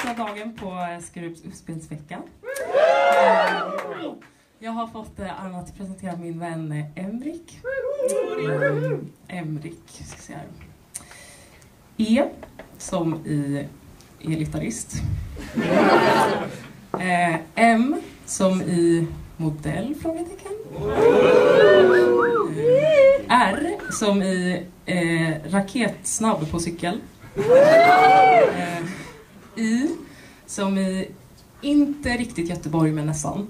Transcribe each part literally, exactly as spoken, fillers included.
sista dagen på Skurups uppspelsvecka. Jag har fått äran att presentera min vän Emrik. Emrik, ska jag säga. E som i elgitarrist. M som i modell, frågetecken. R som i eh, raketsnabb på cykel. Eh, I som i inte riktigt Göteborg men nästan.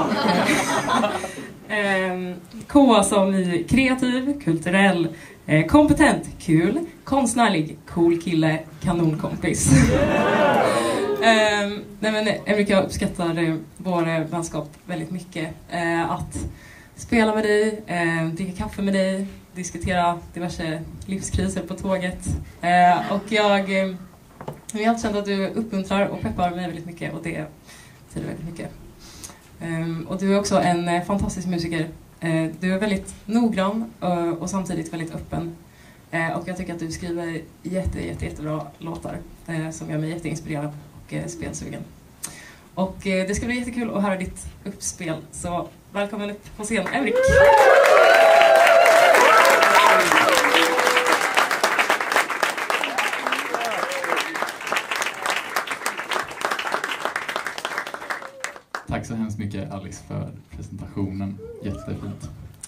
Eh, K som i kreativ, kulturell, eh, kompetent, kul, konstnärlig, cool kille, kanonkompis. eh, nej men Emrik, jag uppskattar eh, vår vänskap väldigt mycket. Eh, att spela med dig, eh, dricka kaffe med dig, diskutera diverse livskriser på tåget. Eh, och jag, eh, jag har alltid känt att du uppmuntrar och peppar mig väldigt mycket, och det betyder väldigt mycket. Eh, och du är också en eh, fantastisk musiker. Eh, du är väldigt noggrann och, och samtidigt väldigt öppen. Eh, och jag tycker att du skriver jätte, jätte, jättebra låtar eh, som gör mig jätteinspirerad och eh, spelsugen. Och eh, det ska bli jättekul att höra ditt uppspel. Så välkommen upp på scen, Emrik! Tack så hemskt mycket, Alice, för presentationen. Jättefint.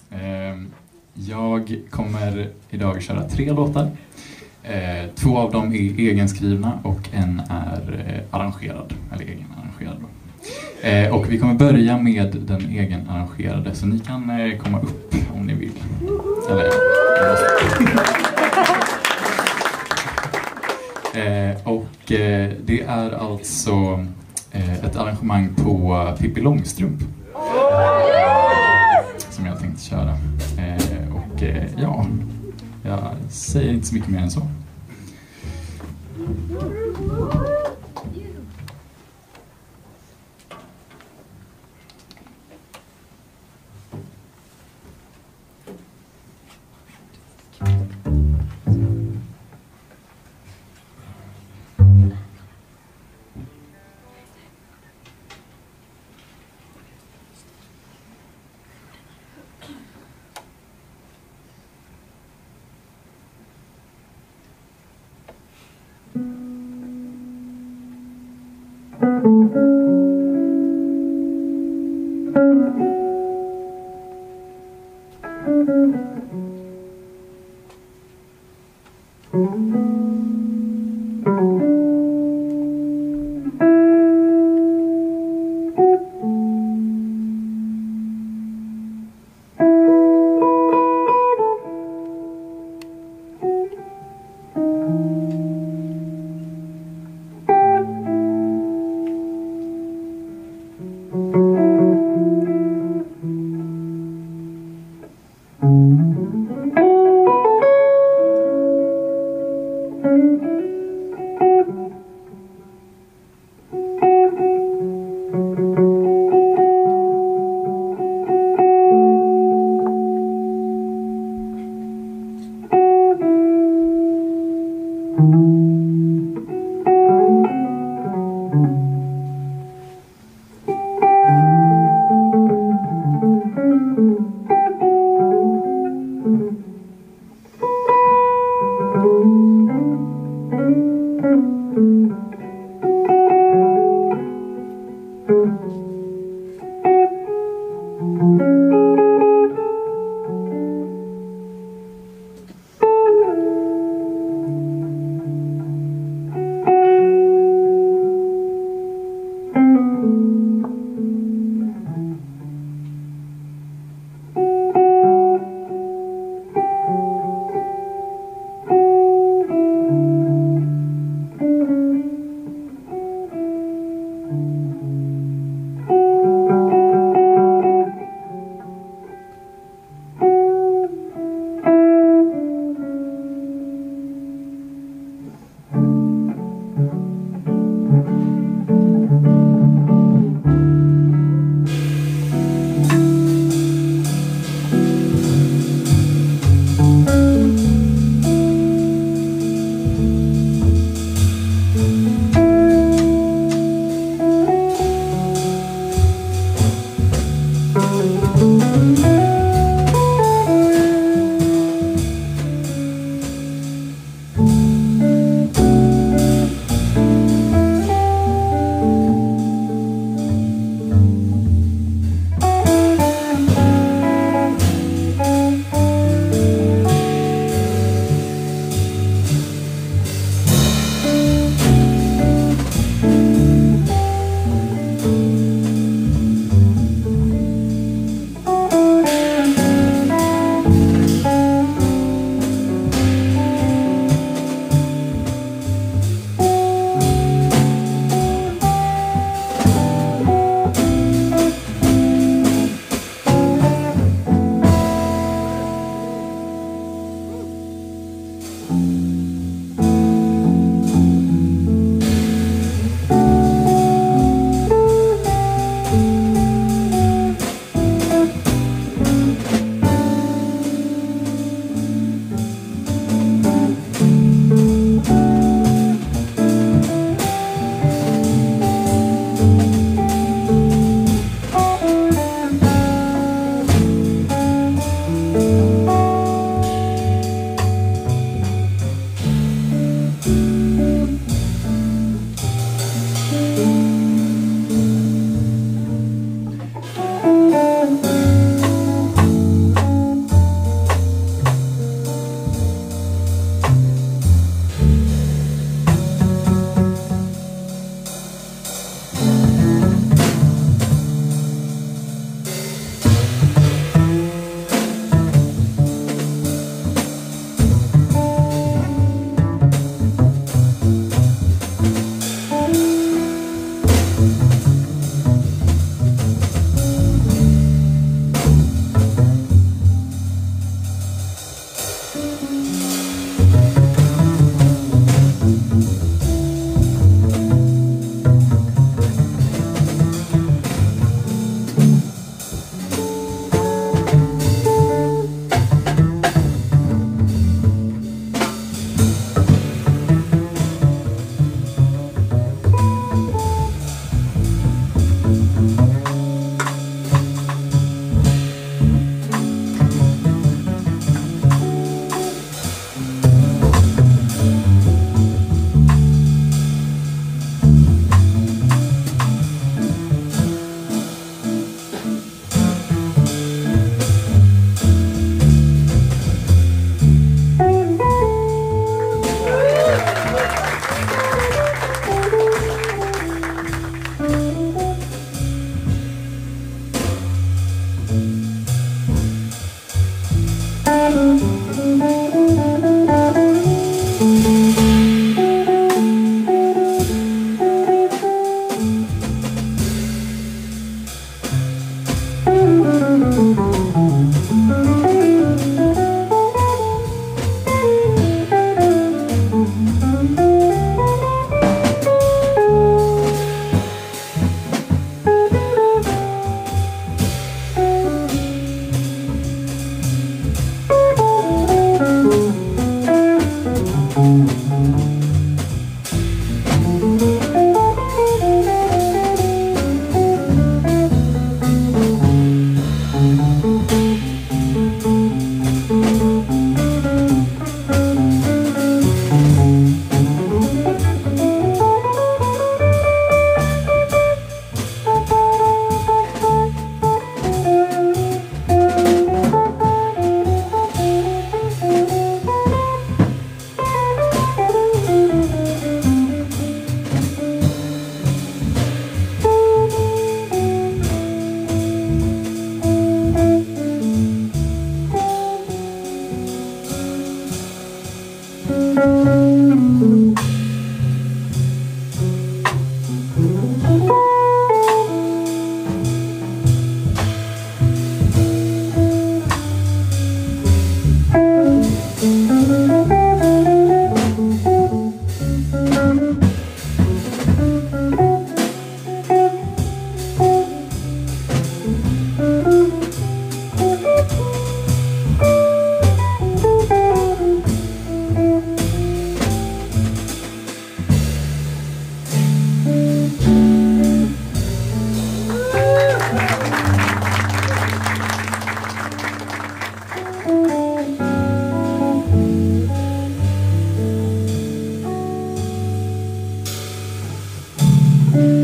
Jag kommer idag köra tre låtar. Två av dem är egenskrivna och en är arrangerad, eller egenarrangerad. Och vi kommer börja med den egenarrangerade, så ni kan komma upp om ni vill. Eller, och det är alltså ett arrangemang på Pippi Långstrump som jag tänkte köra. Och ja, jag säger inte så mycket mer än så.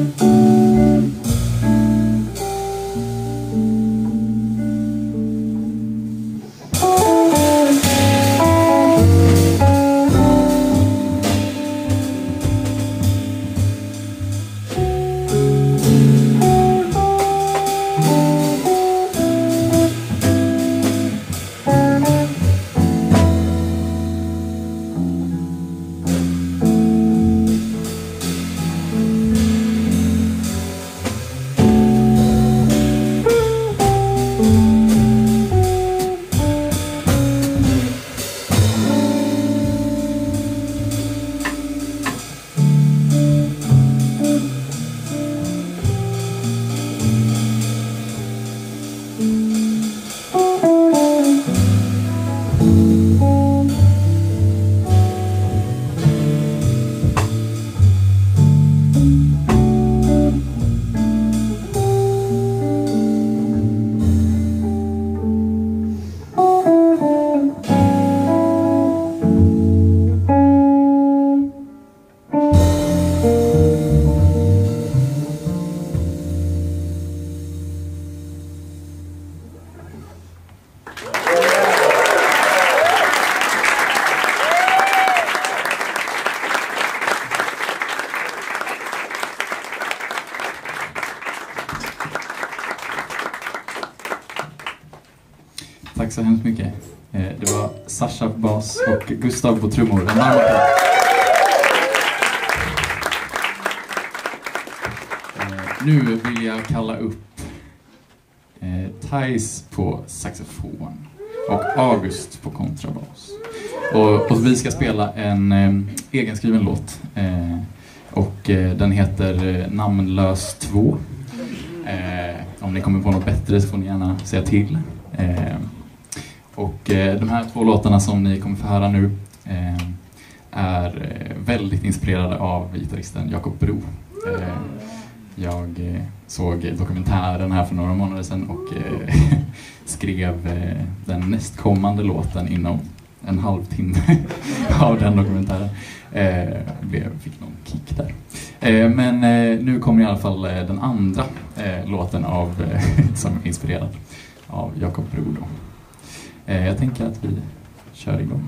Tack så hemskt mycket. Det var Sasha på bas och Gustav på trummor. En varm applåd. Nu vill jag kalla upp Thais på saxofon och August på kontrabas. Och, och vi ska spela en eh, egenskriven låt. Eh, och eh, den heter Namnlös två. Eh, om ni kommer på något bättre så får ni gärna säga till. Eh, och eh, de här två låtarna som ni kommer få höra nu eh, är eh, väldigt inspirerade av gitarristen Jakob Bro. Eh, jag eh, såg dokumentären här för några månader sedan och eh, skrev eh, den nästkommande låten inom en halvtimme av den dokumentären. Eh, blev, fick någon kick där. Eh, men eh, nu kommer i alla fall eh, den andra eh, låten av, eh, som är inspirerad av Jakob Bro då. Eh, jag tänker att vi kör igång.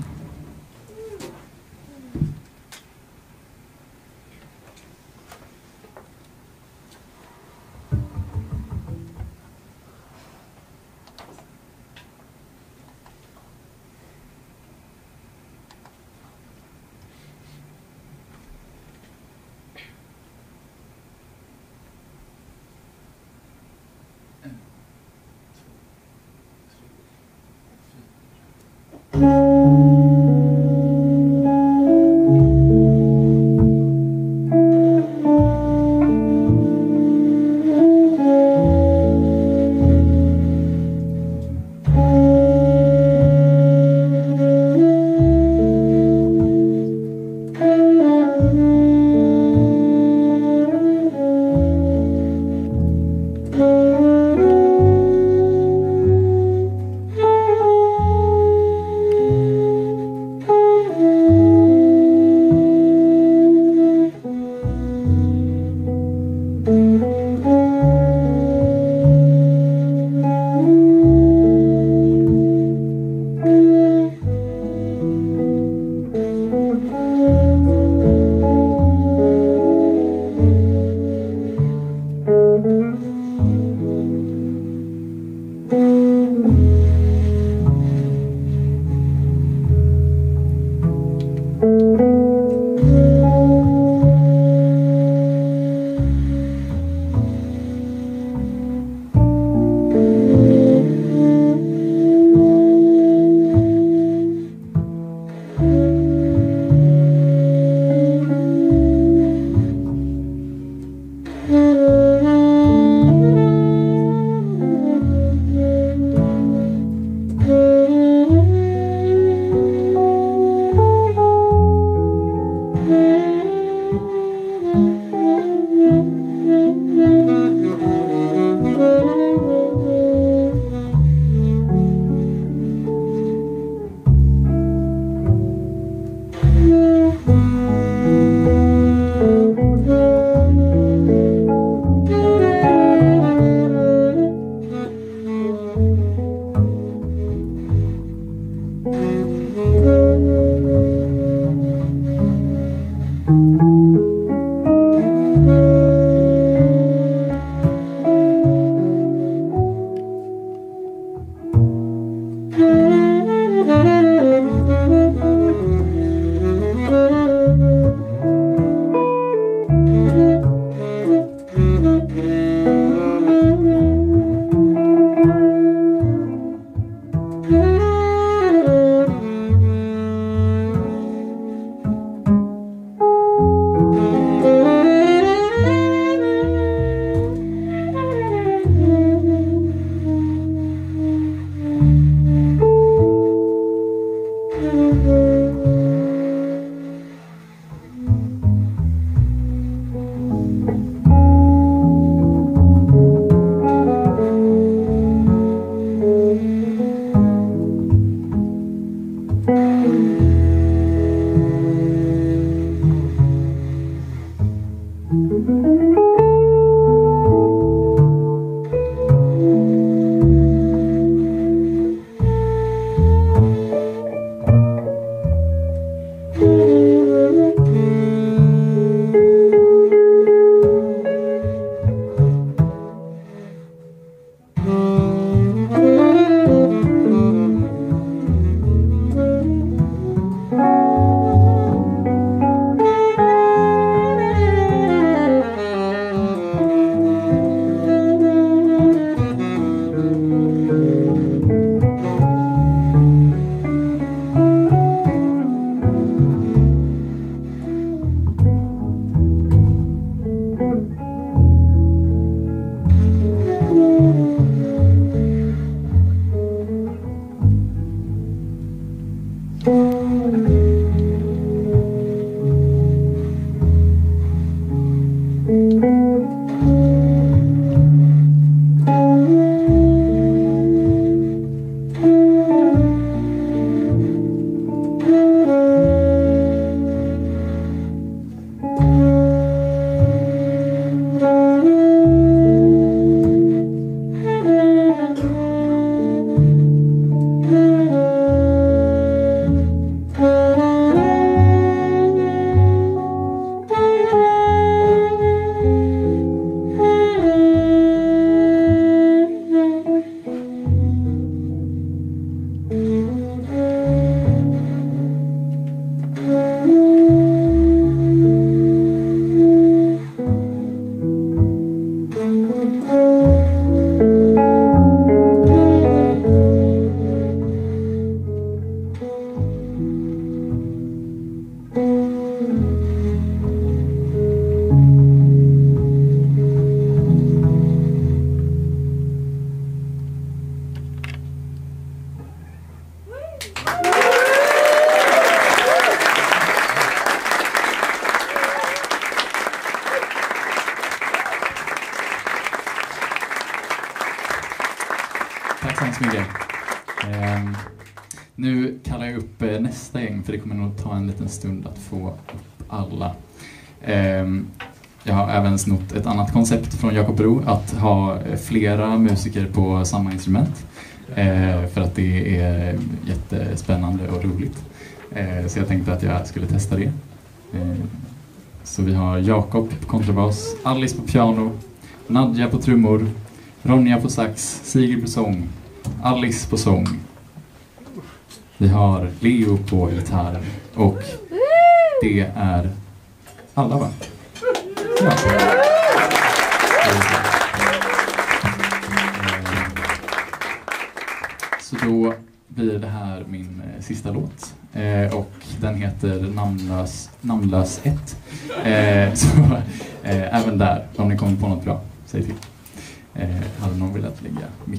Tack så hemskt mycket. Eh, nu kallar jag upp eh, nästa gäng, för det kommer nog ta en liten stund att få upp alla. Eh, jag har även snott ett annat koncept från Jakob Bro, att ha flera musiker på samma instrument. Eh, för att det är jättespännande och roligt. Eh, så jag tänkte att jag skulle testa det. Eh, så vi har Jakob på kontrabas, Alice på piano, Nadja på trummor, Ronja på sax, Sigrid på sång, Alice på sång. Vi har Leo på gitarr och det är alla, va? Ja. Så då blir det här min sista låt. Eh, och den heter Namnlös, Namnlös ett. Eh, så eh, även där, om ni kommer på något bra, säg till. Eh, hade någon velat lägga micken?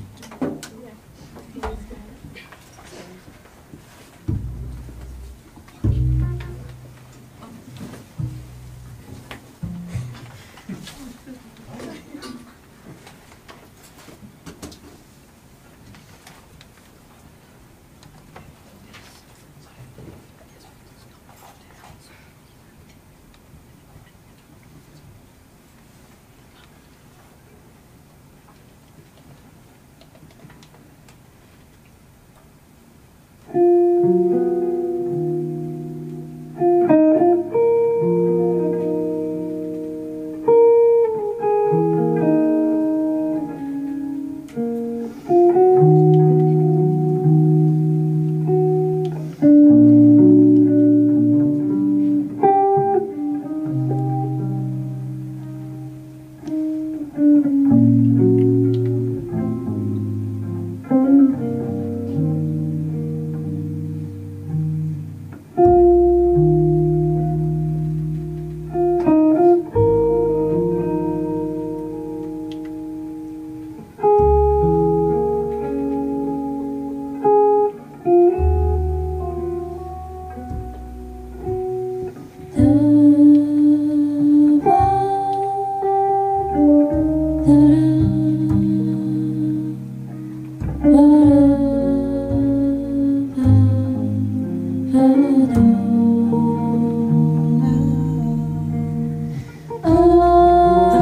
Oh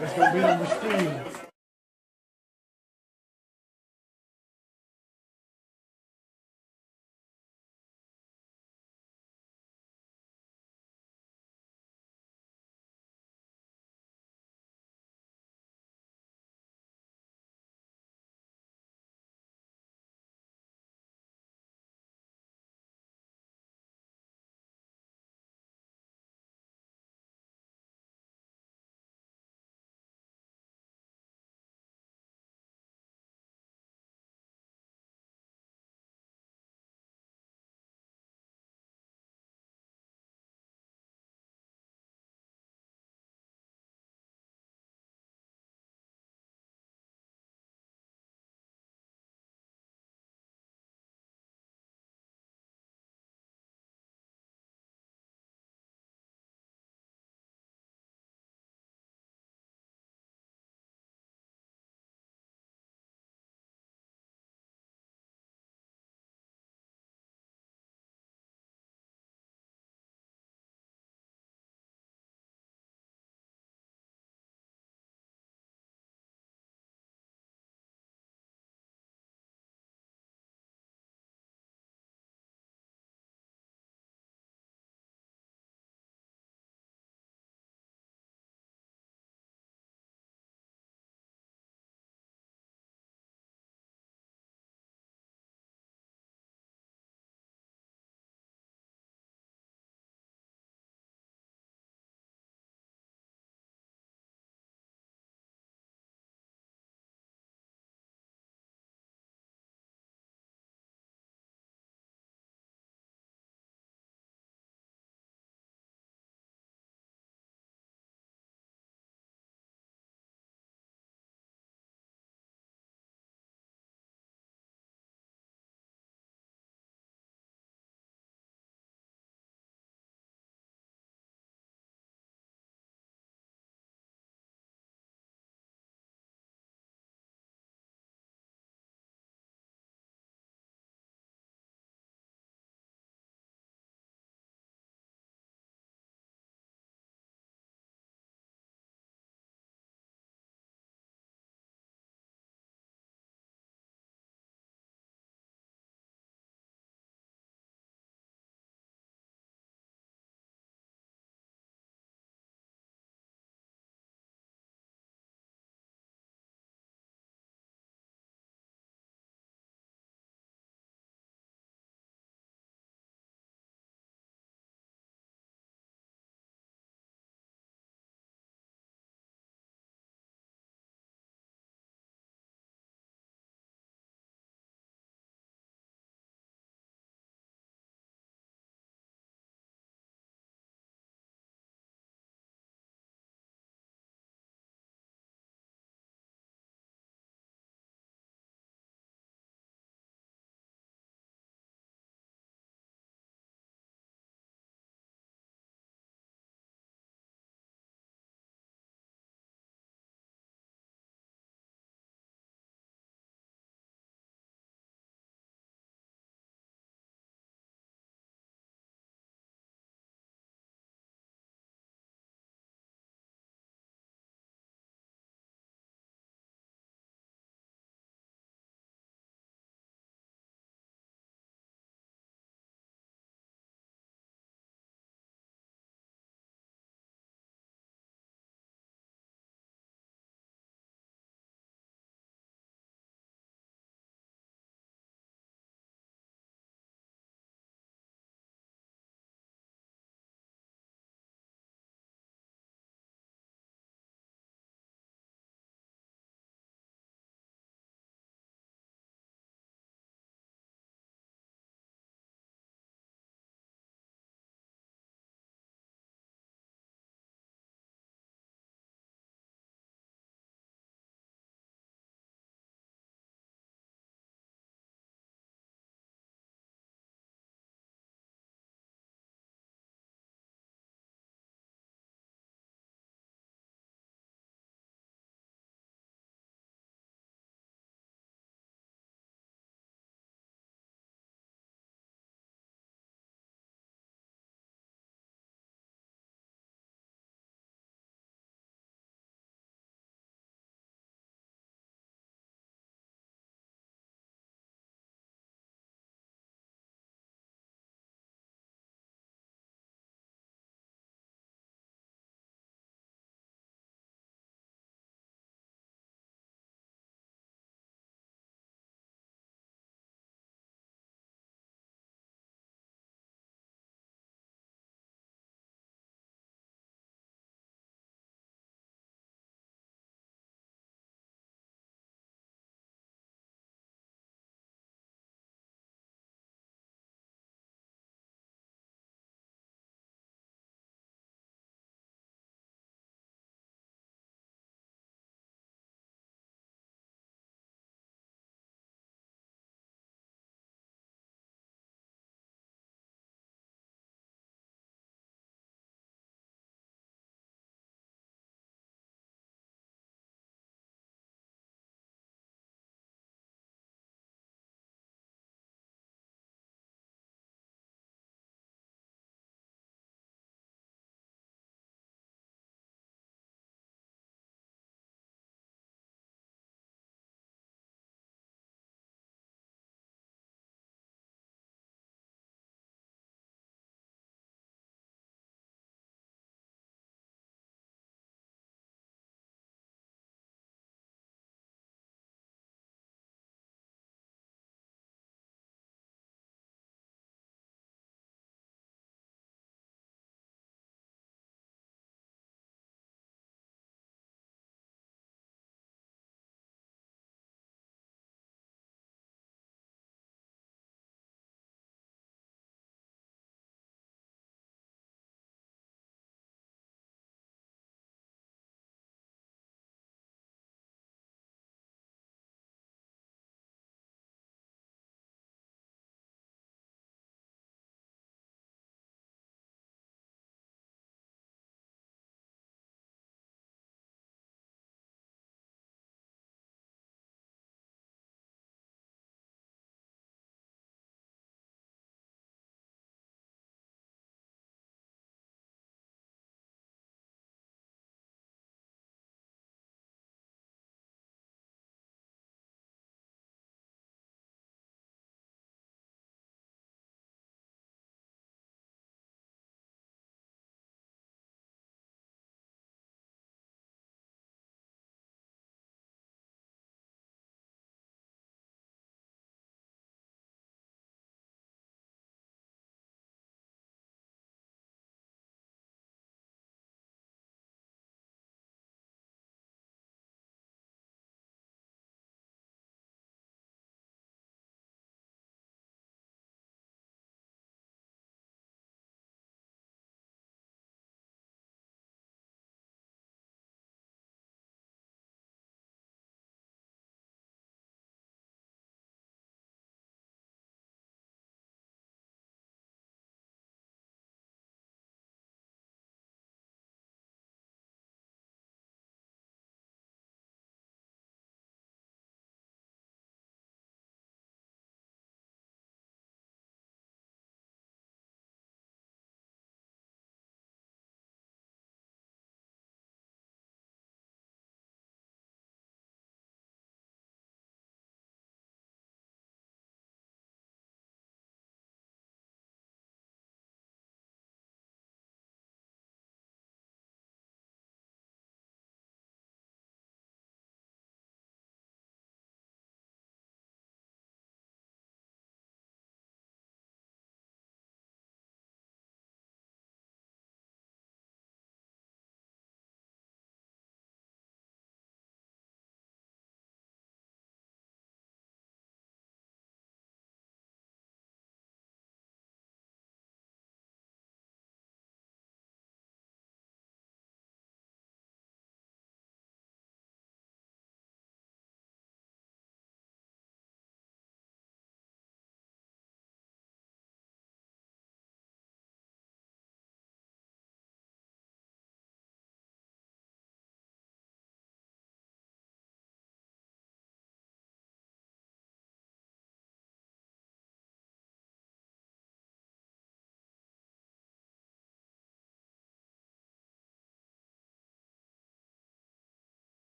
It's going to be on the screen.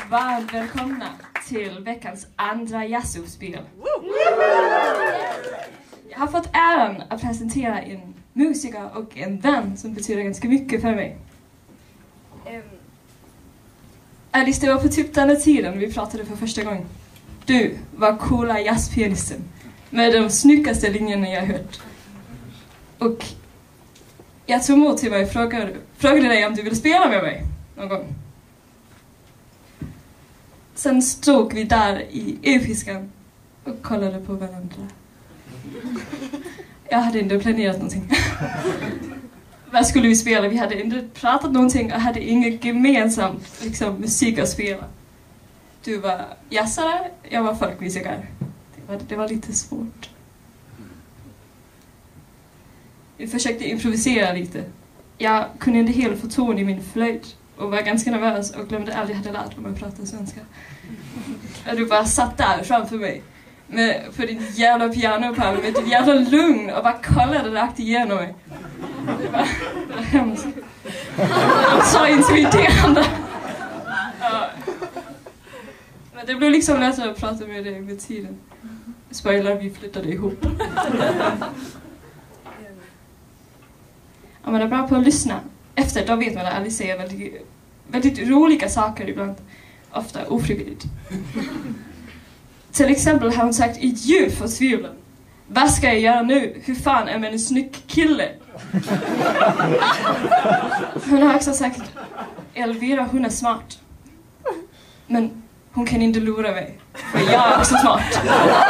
Varmt välkomna till veckans andra jazzuppspel. Jag har fått äran att presentera en musiker och en vän som betyder ganska mycket för mig. Um, Alice, det var på typ den här tiden vi pratade för första gången. Du var coola jazzpianisten med de snyggaste linjerna jag hört. Och jag tog emot till mig och frågade, frågade dig om du ville spela med mig någon gång. Sen stod vi där i episkan och kollade på varandra. Jag hade inte planerat någonting. Vad skulle vi spela? Vi hade inte pratat någonting och hade inget gemensamt liksom, musik att spela. Du var jazzare, jag var folkmusikare. Det var, det var lite svårt. Vi försökte improvisera lite. Jag kunde inte helt få ton i min flöjt och var ganska nervös och glömde aldrig hade lärt mig att prata svenska. Och du bara satt där framför mig med, på din jävla pianopall med ditt jävla lugn och bara kollade rakt igenom mig. Det var, det var hemskt. Så intimiderande. Ja. Men det blev liksom lättare att prata med dig med tiden. Spoiler, vi flyttade ihop. Om man är bra på att lyssna efter, då vet man att Alice säger väldigt, väldigt roliga saker ibland. Ofta ofrivilligt. Till exempel har hon sagt i djup förtvivlan: vad ska jag göra nu? Hur fan är man en snygg kille? Hon har också sagt: Elvira, hon är smart. Men hon kan inte lura mig, för jag är också smart.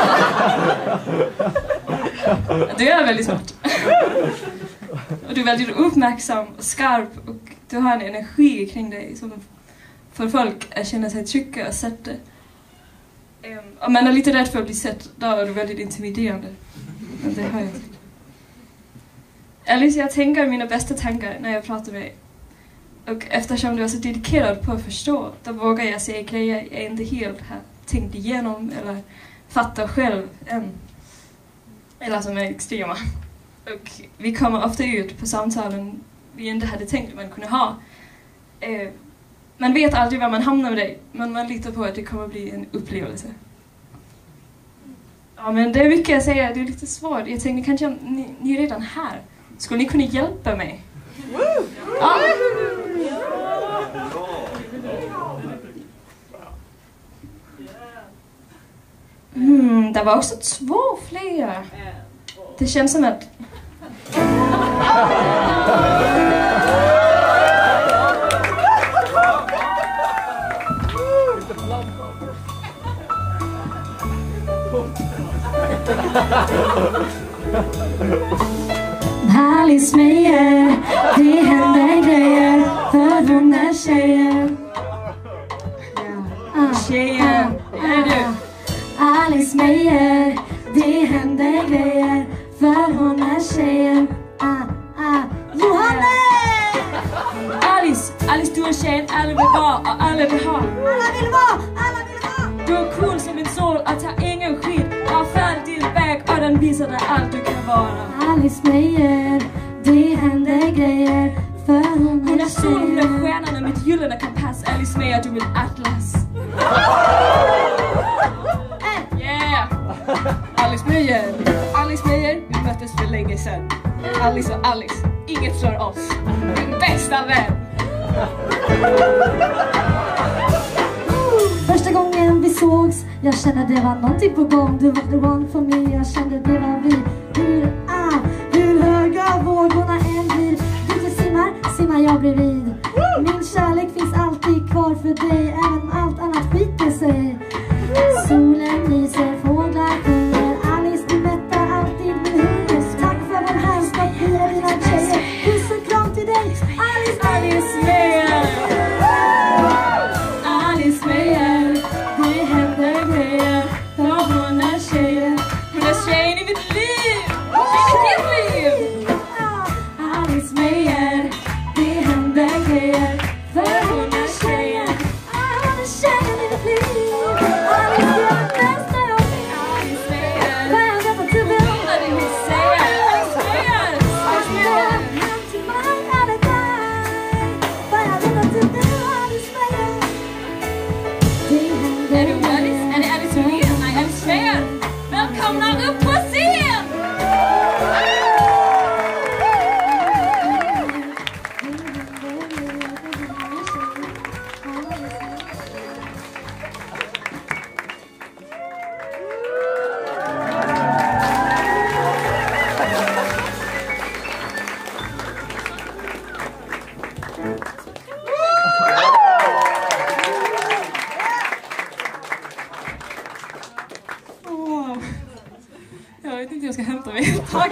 Du är väldigt smart. Och du är väldigt uppmärksam och skarp och du har en energi kring dig som för folk att känna sig trygga och sätta. Um, om man är lite rädd för att bli sett, då är du väldigt intimiderande. Men det har jag inte. Alice, jag tänker mina bästa tankar när jag pratar med dig. Och eftersom du är så dedikerad på att förstå, då vågar jag säga grejer jag inte helt har tänkt igenom eller fattar själv än. Eller som är extrema. Och vi kommer ofta ut på samtalen vi inte hade tänkt att man kunde ha. Uh, Man vet aldrig var man hamnar med dig, men man litar på att det kommer bli en upplevelse. Ja, men det är mycket jag säger, det är lite svårt. Jag tänkte kanske, ni, ni är redan här. Skulle ni kunna hjälpa mig? Ja. Mm, det var också två fler. Det känns som att... Alice Meyer, det händer grejer för hon är tjejen. Ah, tjejen, är du? Alice Meyer, det händer grejer för hon är tjejen. Ah, ah, Johannes! Alice, Alice, du är tjejen alla vill vara och alla vill ha. Alla vill vara, alla vill vara. Du är cool som en sol och tar ingen skit. Har följt din väg och den visar dig allt du kan vara. Alice Meyer, det händer grejer för hon är Hon är sol, hon är stjärnan med ett gyllene kompass. Alice Meyer, du vill atlas. Yeah! Alice Meyer, Alice Meyer, vi möttes för länge sedan. Alice och Alice, inget slår oss. Min bästa vän. Första gången vi sågs, jag kände det var någonting på gång. Du var the one for me, jag kände det var vi. Hur, ah, hur höga vågorna än blir. Du simmar, simmar jag bredvid. Min kärlek finns alltid kvar för dig, även om allt annat skiter sig. Solen lyser, fåglar sjunger. Alice, du mättar alltid min hunger. Tack för vår härskap, vi är dina tjejer. Puss och kram till dig, Alice, Alice Meyer. Alice Meyer, det händer grejer för hon är tjejen. Hon är tjejen i mitt liv. Tjejen i ditt liv. Alice Meyer, det händer grejer för hon är tjejen. Hon är vet inte hur jag ska hämta mig. Tack!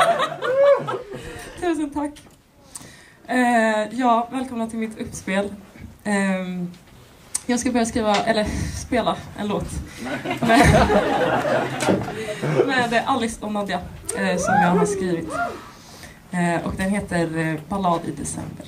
Tusen tack. Uh, ja, välkomna till mitt uppspel. Um, jag ska börja skriva, eller spela en låt med, med Alice och Nadja uh, som jag har skrivit. Uh, och den heter uh, Ballad i december.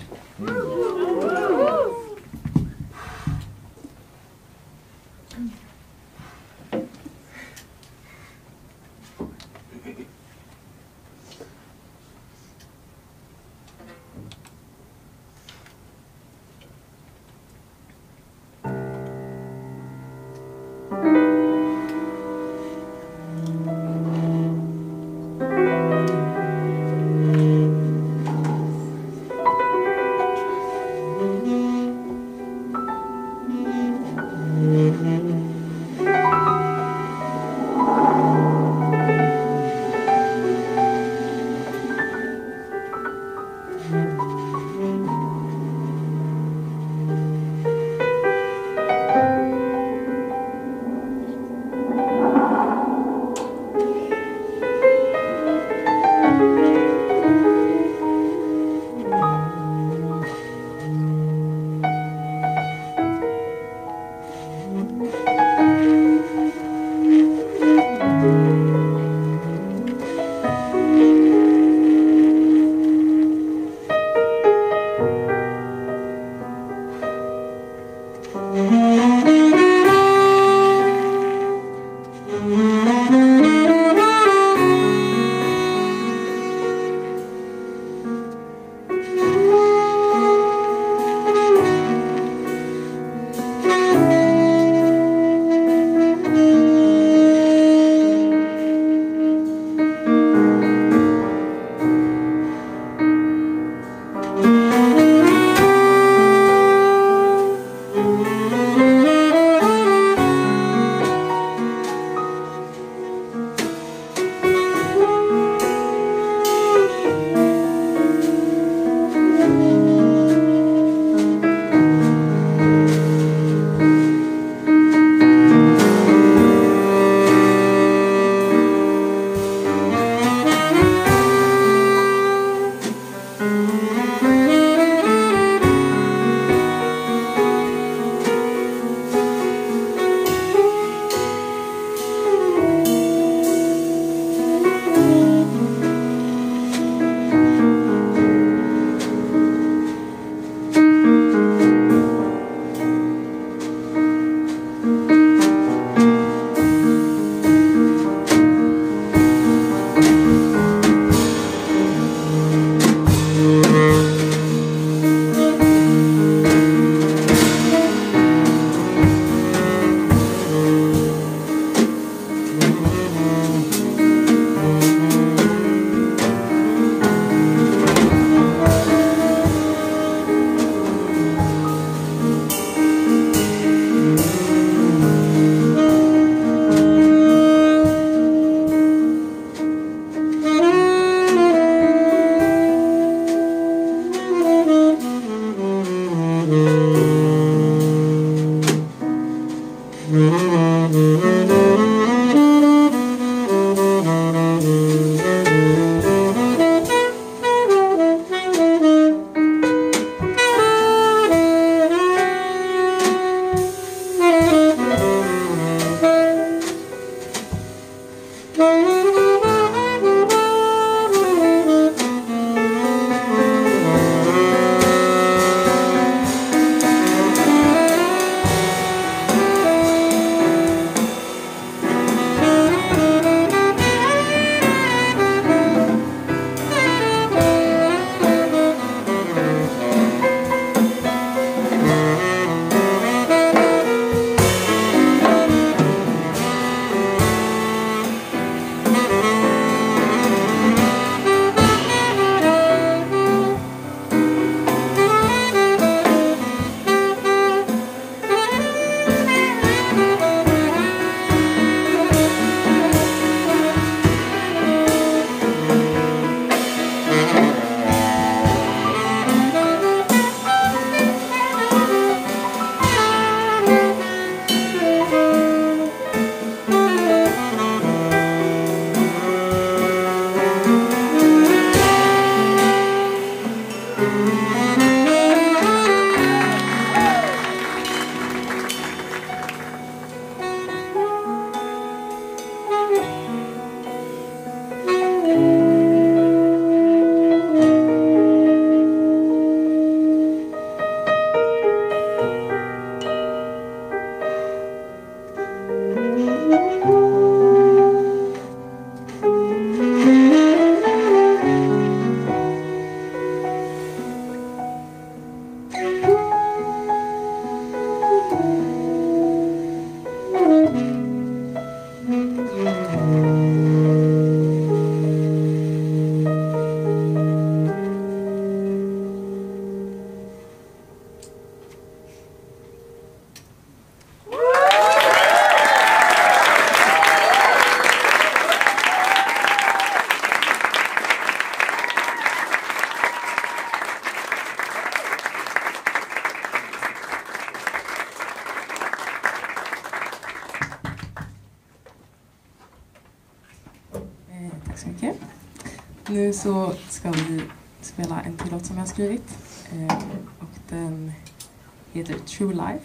Tack så mycket. Nu så ska vi spela en till låt som jag har skrivit. Eh, och den heter True Life.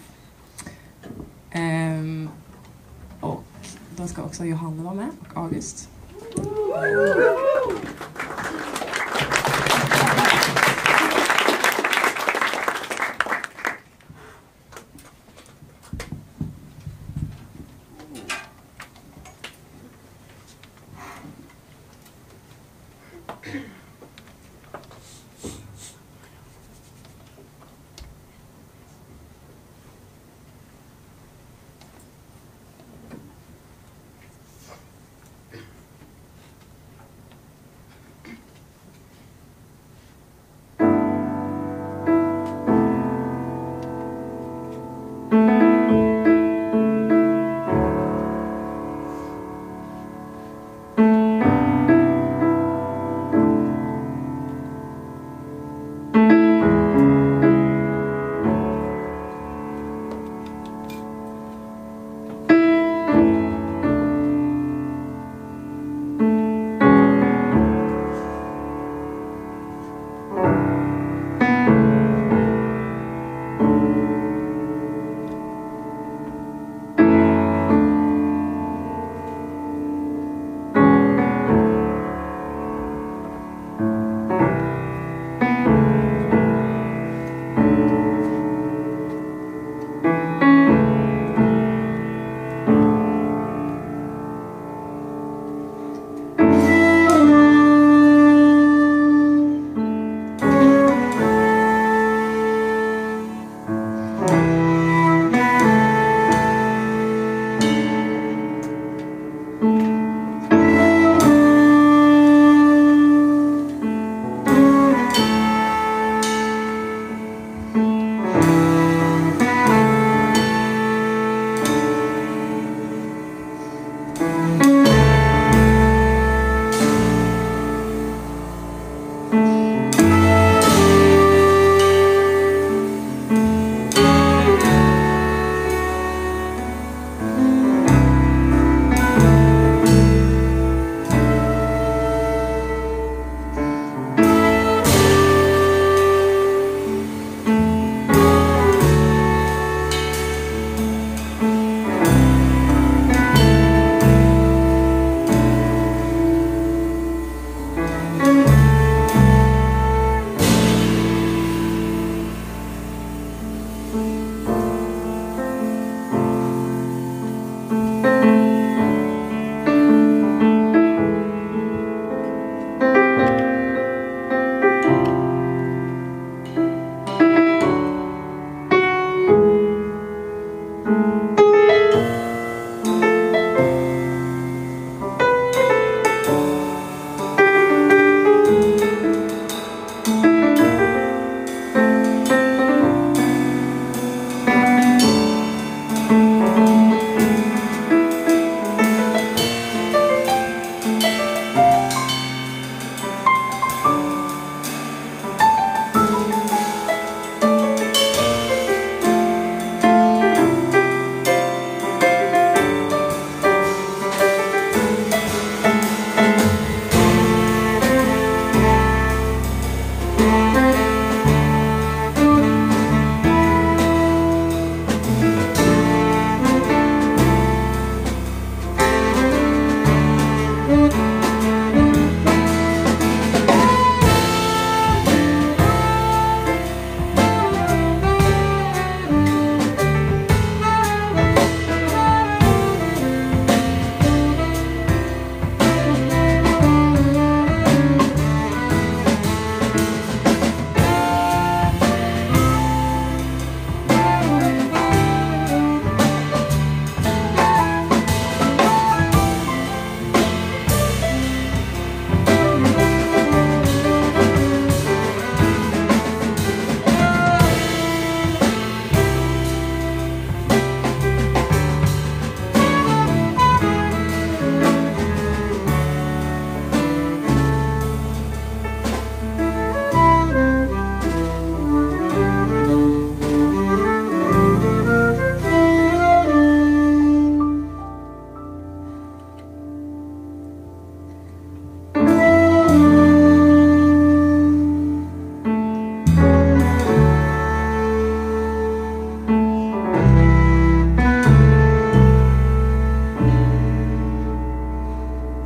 Eh, och då ska också Johanna vara med och August.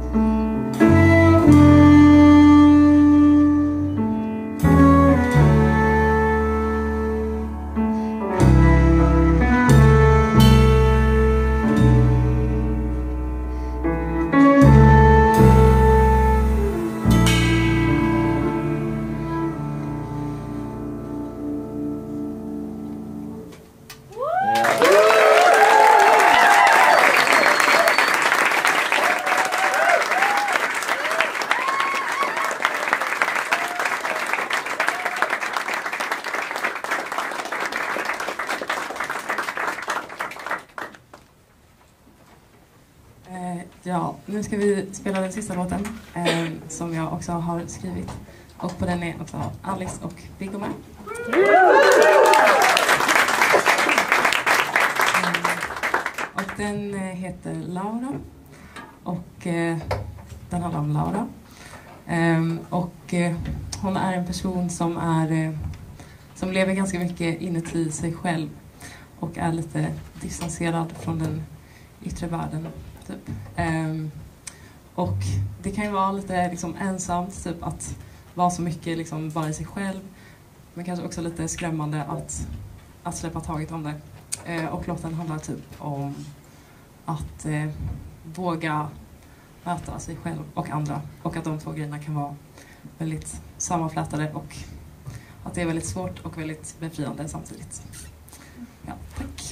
Ja, nu ska vi spela den sista låten eh, som jag också har skrivit. Och på den är också Alice och Viggo med. Eh, och den eh, heter Laura. Och eh, den handlar om Laura. Eh, och eh, hon är en person som är eh, som lever ganska mycket inuti sig själv. Och är lite distanserad från den yttre världen. Typ. Um, och det kan ju vara lite liksom, ensamt typ, att vara så mycket liksom, bara i sig själv. Men kanske också lite skrämmande att, att släppa taget om det. Uh, och låten handlar typ om att uh, våga möta sig själv och andra. Och att de två grejerna kan vara väldigt sammanflätade och att det är väldigt svårt och väldigt befriande samtidigt. Ja, tack.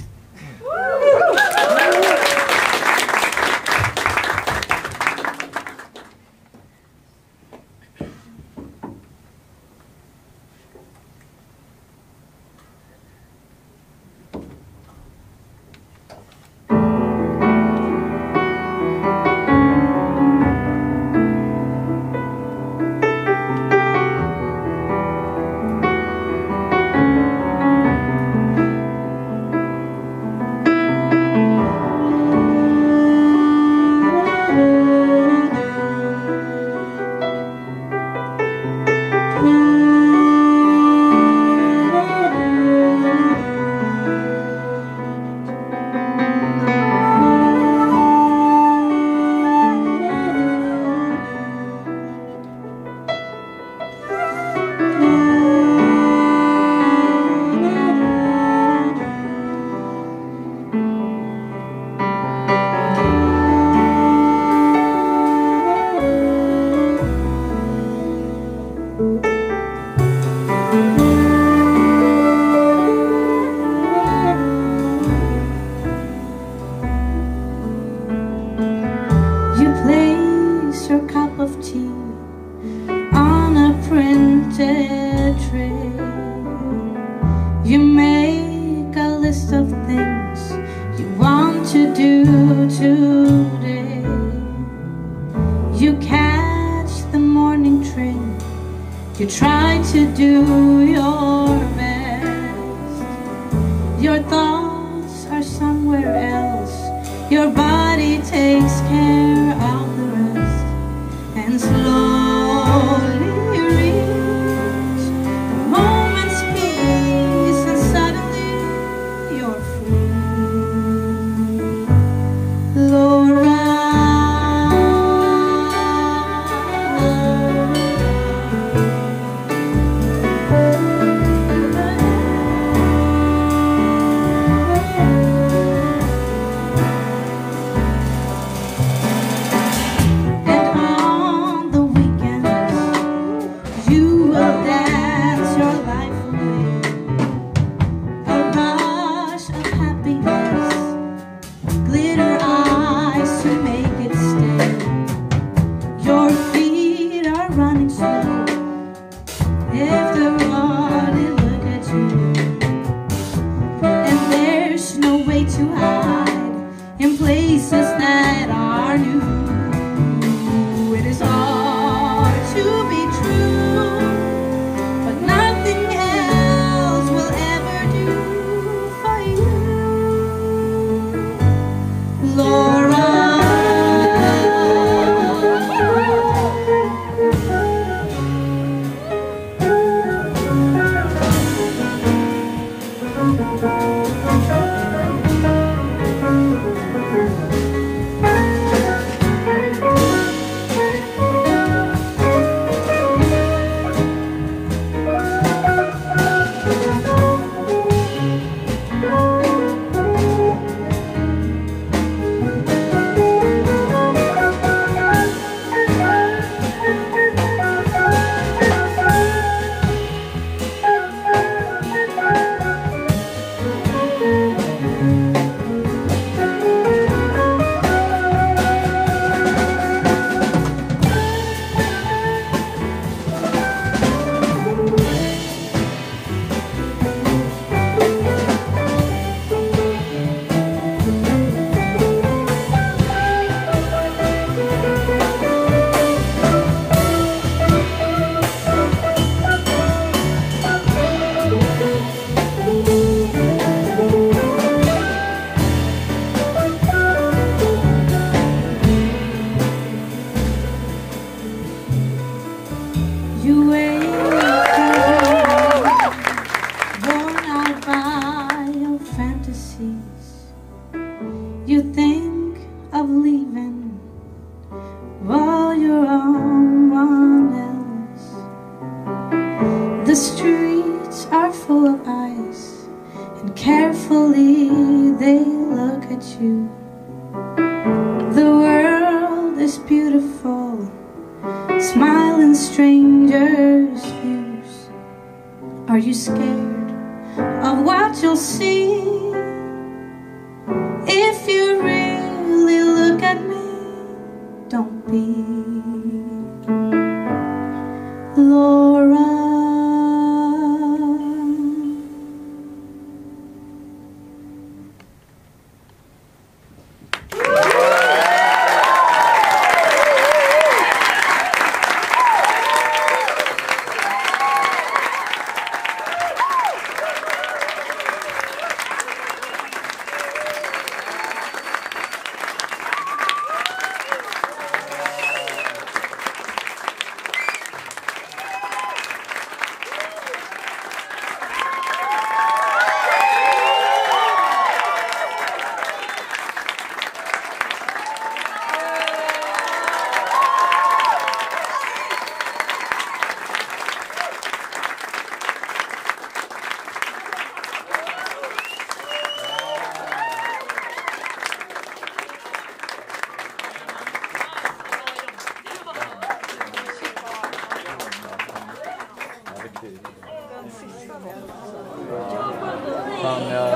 You make a list of things you want to do today. You catch the morning train. You try to do your best. Your thoughts are somewhere else. Your body takes care of the rest. And slowly reach the moment's peace, and suddenly you're free. Laura, someone else. The streets are full of ice, and carefully they look at you. The world is beautiful, smiling strangers' views. Are you scared of what you'll see? If you really look at me, don't be. Laura. Han, ja,